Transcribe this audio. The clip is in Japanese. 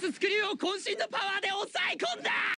ススクリューを渾身のパワーで抑え込んだ。